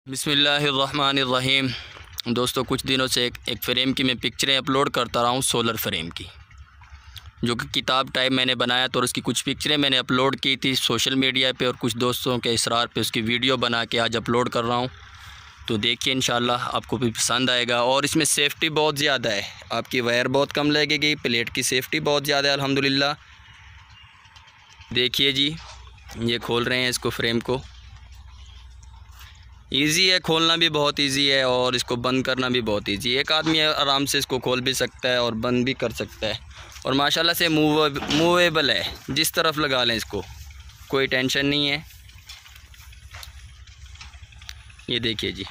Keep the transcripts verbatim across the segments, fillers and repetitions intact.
बिस्मिल्लाहिर्रहमानिर्रहीम। दोस्तों, कुछ दिनों से एक, एक फ़्रेम की मैं पिक्चरें अपलोड करता रहा हूँ, सोलर फ्रेम की, जो कि किताब टाइप मैंने बनाया। तो उसकी कुछ पिक्चरें मैंने अपलोड की थी सोशल मीडिया पे, और कुछ दोस्तों के इसरार पे उसकी वीडियो बना के आज अपलोड कर रहा हूँ। तो देखिए, इंशाल्लाह आपको भी पसंद आएगा। और इसमें सेफ्टी बहुत ज़्यादा है, आपकी वायर बहुत कम लगेगी, प्लेट की सेफ्टी बहुत ज़्यादा है अल्हम्दुलिल्लाह। देखिए जी, ये खोल रहे हैं इसको, फ्रेम को। इजी है, खोलना भी बहुत इजी है और इसको बंद करना भी बहुत इजी है। एक आदमी आराम से इसको खोल भी सकता है और बंद भी कर सकता है। और माशाल्लाह से मूव मूवेबल है, जिस तरफ लगा लें इसको कोई टेंशन नहीं है। ये देखिए जी,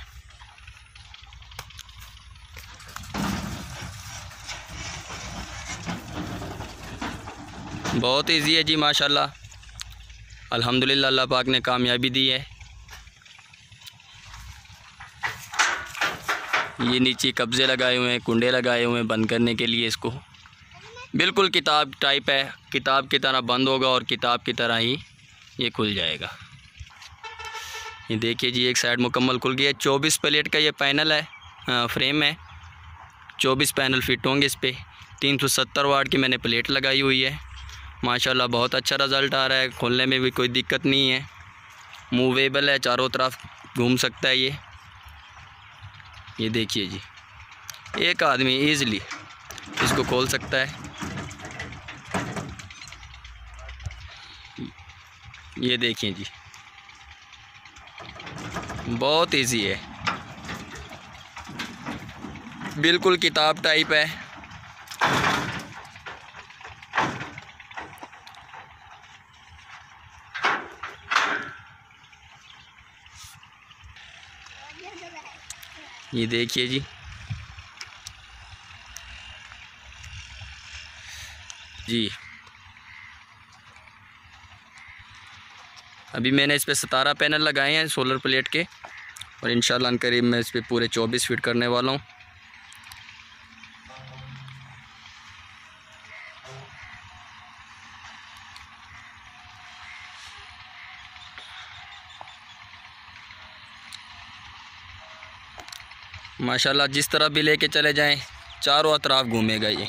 बहुत इजी है जी माशाल्लाह, अल्हम्दुलिल्लाह। अल्लाह पाक ने कामयाबी दी है। ये नीचे कब्जे लगाए हुए हैं, कुंडे लगाए हुए हैं बंद करने के लिए। इसको बिल्कुल किताब टाइप है, किताब की तरह बंद होगा और किताब की तरह ही ये खुल जाएगा। ये देखिए जी, एक साइड मुकम्मल खुल गया। चौबीस प्लेट का ये पैनल है, आ, फ्रेम है। चौबीस पैनल फिट होंगे इस पर। तीन सौ सत्तर वाट की मैंने प्लेट लगाई हुई है। माशाल्लाह बहुत अच्छा रिज़ल्ट आ रहा है, खोलने में भी कोई दिक्कत नहीं है। मूवेबल है, चारों तरफ घूम सकता है ये। ये देखिए जी, एक आदमी ईज़िली इसको खोल सकता है। ये देखिए जी, बहुत इजी है, बिल्कुल किताब टाइप है। ये देखिए जी जी अभी मैंने इस पे सतारह पैनल लगाए हैं सोलर प्लेट के, और इंशाल्लाह अनकरीब मैं इस पे पूरे चौबीस फिट करने वाला हूँ। माशाल्लाह जिस तरह भी लेके चले जाएं, चारों अतराफ घूमेगा ये।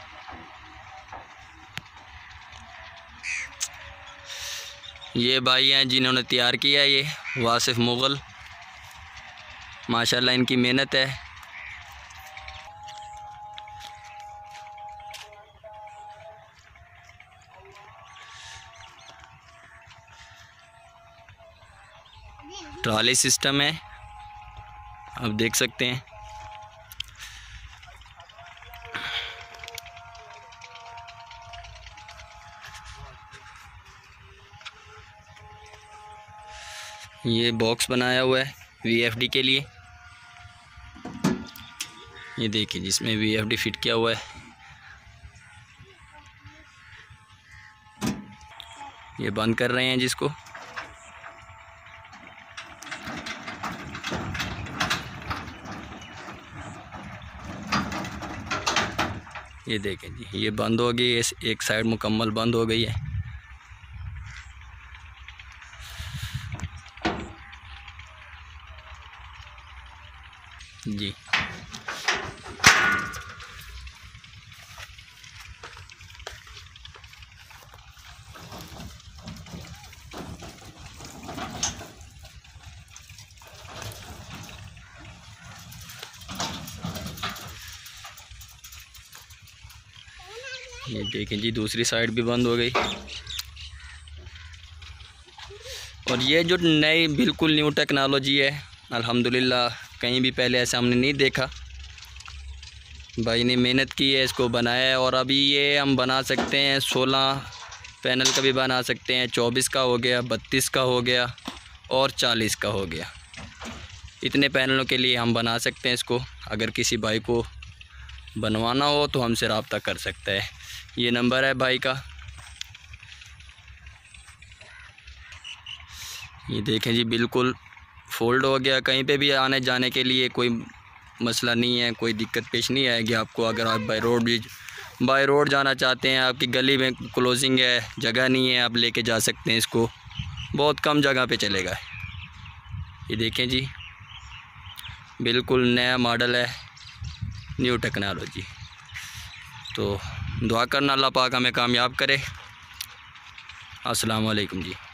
ये भाई हैं जिन्होंने तैयार किया ये, वासिफ मुग़ल। माशाल्लाह इनकी मेहनत है। ट्रॉली सिस्टम है, आप देख सकते हैं। ये बॉक्स बनाया हुआ है वी एफ डी के लिए। ये देखिए, जिसमें वी एफ डी फिट किया हुआ है। ये बंद कर रहे हैं जिसको। ये देखें जी, ये बंद हो गई, एक साइड मुकम्मल बंद हो गई है। जी ये देखें जी, दूसरी साइड भी बंद हो गई। और ये जो नई बिल्कुल न्यू टेक्नोलॉजी है अल्हम्दुलिल्लाह, कहीं भी पहले ऐसा हमने नहीं देखा। भाई ने मेहनत की है, इसको बनाया है। और अभी ये हम बना सकते हैं, सोलह पैनल का भी बना सकते हैं, चौबीस का हो गया, बत्तीस का हो गया और चालीस का हो गया। इतने पैनलों के लिए हम बना सकते हैं इसको। अगर किसी भाई को बनवाना हो तो हमसे रब्ता कर सकता है। ये नंबर है भाई का। ये देखें जी, बिल्कुल फोल्ड हो गया। कहीं पे भी आने जाने के लिए कोई मसला नहीं है, कोई दिक्कत पेश नहीं आएगी आपको। अगर आप बाई रोड भी बाई रोड जाना चाहते हैं, आपकी गली में क्लोजिंग है, जगह नहीं है, आप लेके जा सकते हैं इसको। बहुत कम जगह पे चलेगा। ये देखें जी, बिल्कुल नया मॉडल है, न्यू टेक्नोलॉजी। तो दुआ करना अल्लाह पाक हमें कामयाब करे। अस्सलाम वालेकुम जी।